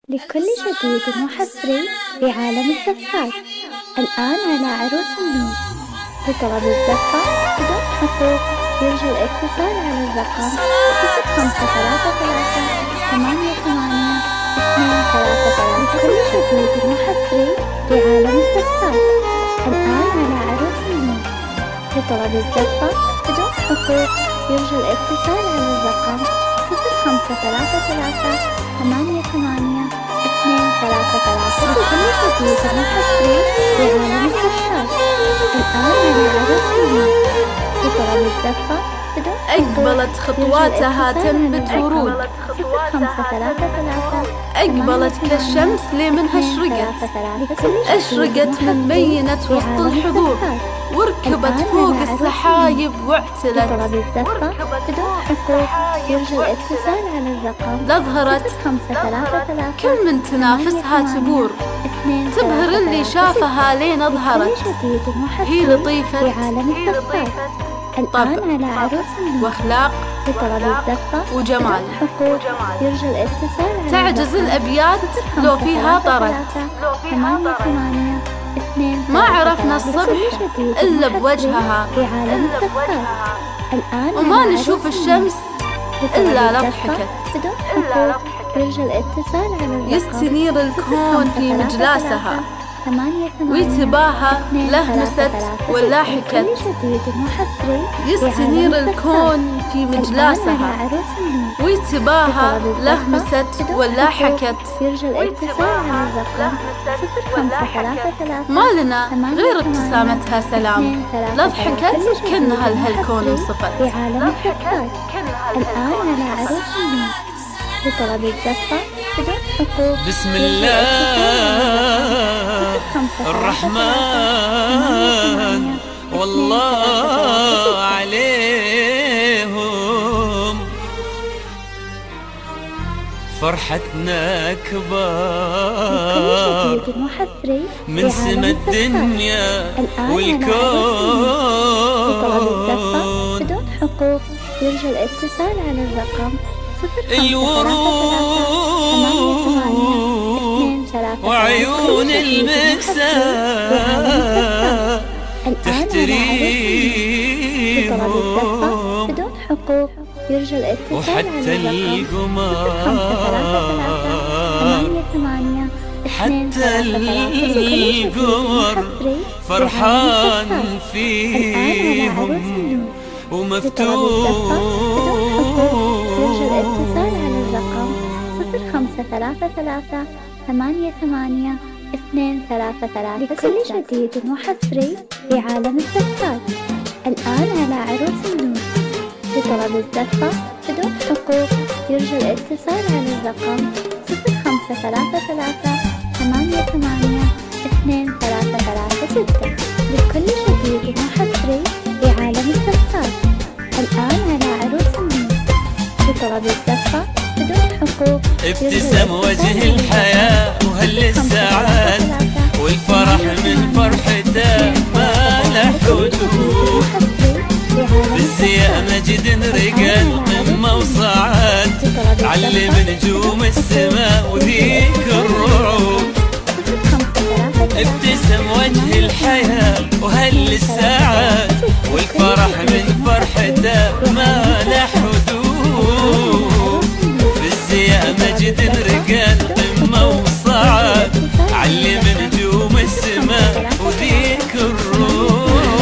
لكل جديد وحصري في عالم الزفات. الآن على عروس النور لطلب الزفة بدون حقوق يرجى الاتصال على الرقم 0533 88 233. لكل جديد وحصري في عالم الزفات. الآن على عروس النور لطلب الزفة بدون حقوق يرجى الاتصال على الرقم 0533 88 233. لكل جديد وحصري في عالم الزفات. الآن على عروس النور لطلب الزفة بدون أقبلت خطواتها تنبت ورود، 0533 أقبلت كالشمس لي منها أشرقت من بينت وسط الحضور، وركبت فوق السحايب واعتلت. لطلب الزفة بدون حقوق يرجى الاتصال على الرقم لظهرت 0533 كل من تنافسها تبور، تبهر اللي شافها لين أظهرت. هي لطيفة في عالم الزفات. الآن على عروس النور وأخلاق لطلب الزفة وجمال، بدون حقوق يرجى الاتصال على تعجز الأبيات لو فيها طرد. 88 ما عرفنا الصبح إلا بوجهها، في عالم الزفات. الآن وما على نشوف عروس الشمس لطلب إلا لو الزفة ضحكت. بدون حقوق يرجى الاتصال على الرقم يستنير الكون في مجلاسها، 88 ويتباها لهمست ولا حكت. لكل جديد وحصري يستنير الكون في مجلاسها، ويتباها لهمست ولا حكت. يرجى الاتصال على الرقم 0533 ما لنا غير ابتسامتها سلام، لا ضحكت كأنها لهالكون انصفت. في عالم الزفات. الآن على عروس النور لطلب الزفة بدون حقوق. بسم الله الرحمن والله عليهم، فرحتنا كبار من سما الدنيا والكون. بدون حقوق يرجى الاتصال على الرقم الورود وعيون المكسى تحتريهم، بدون حقوق يرجى الاتصال وحتى على القمر حتى القمر فرحان فيهم ومفتون. يرجى الاتصال على الرقم 0533 88 233. لكل جديد وحصري في عالم الزفات. الآن على عروس النور لطلب الزفة بدون حقوق يرجى الاتصال على الرقم 0533 88 233. لكل جديد وحصري في عالم الزفات. الآن على عروس النور لطلب الزفة بدون حقوق. ابتسم وجه الحياة وهل السعاد والفرح من فرحته ما له حدود. بالزياء مجد رقى القمة وصعد، علم نجوم السماء وذيك الرعود. ابتسم وجه الحياة وهل السعاد والفرح من فرحته ما له حدود. بالزياء مجد رقى القمة وصعد، علم نجوم السماء وذيك الرعود.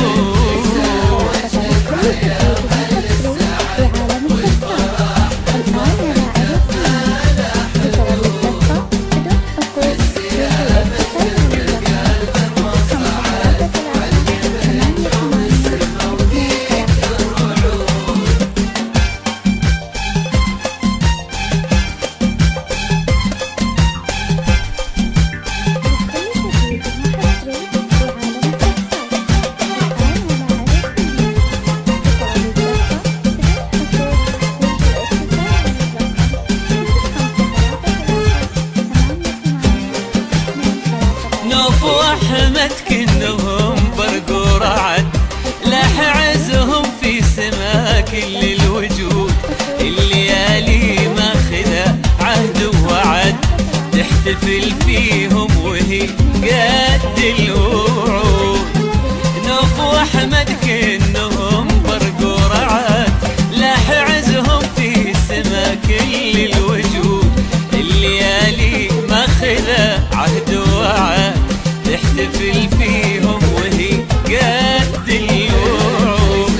نوف وأحمد كنهم برق ورعد، لاح عزهم في سما كل الوجود. الليالي ما خذا عهد ووعد، تحتفل فيهم وهي قد الوعود. نوف واحمد كنهم برق ورعد، لاح عزهم في سما كل الوجود. الليالي ماخذه عهد ووعد، تحتفل فيهم وهي قد الوعود.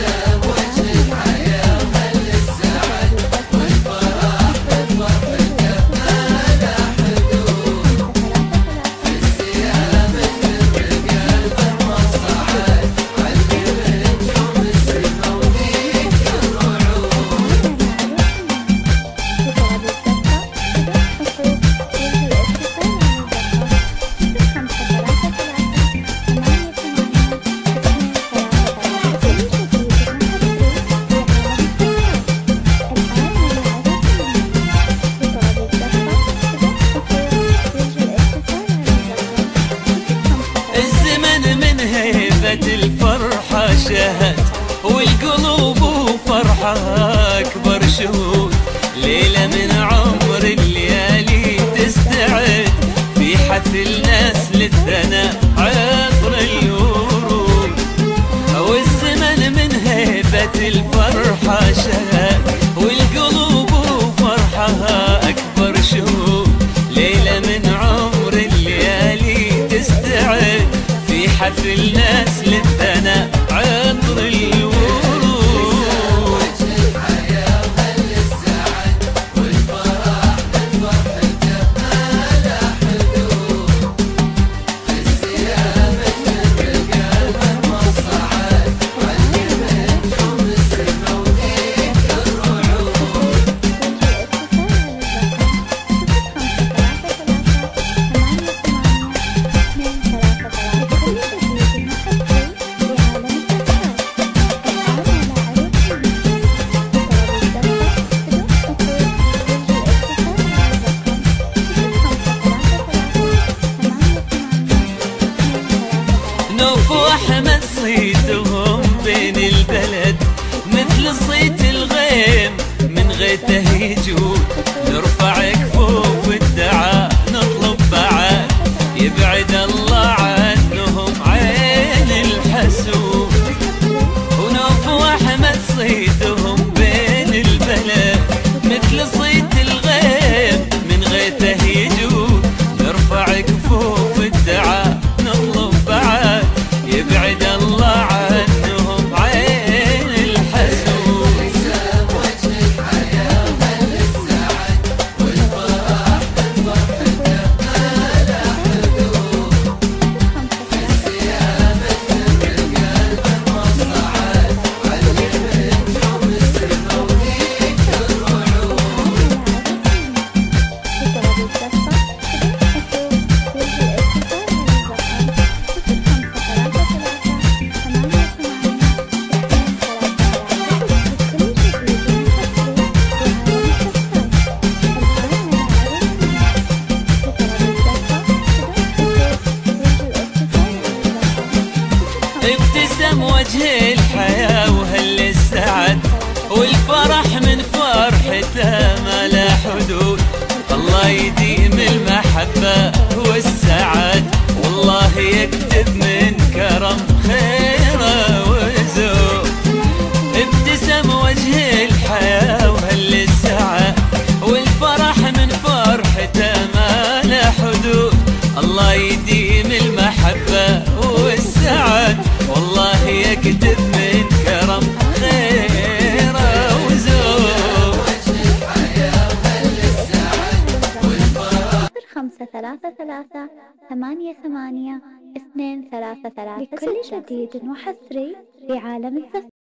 الفرحة شهد والقلوب وفرحة أكبر شهود. ليلة من عمر الليالي تستعد، في حفل ناس للثناء عطر الورود. والزمن من هيبة الفرحة شهد والقلوب وفرحة أكبر شهود. ليلة من عمر الليالي تستعد، في حفل ناس للثناء عطر الورود. نوف واحمد صيتهم بين البلد مثل صيت الغيم، من غيته يجود. نرفع كفوف الدعاء نطلب بعد، يبعد الله عنهم عين الحسود. ونوف واحمد صيتهم بين البلد مثل صيت الغيم، من غيته يجود. نرفع كفوف الدعاء نطلب بعد، يبعد الله عنهم عين الحسود. وجه الحياة مل السعد والفرح بفرحته ما له حدود. السيامة القلب وصعد، علمت يوم السما وذيك الرعود. ابتسم وجه الحياة وهل السعد، والفرح من فرحته ما لا حدود. الله يديم المحبة والسعد، والله يكتب من كرم خيره وزود. ابتسم وجه الحياة وهل السعد، والفرح من فرحته ما لا حدود. الله يديم المحبة والسعد، والله يكتب من كرم خيره وزود. 0533882333 لكل جديد وحصري في عالم الزفاف.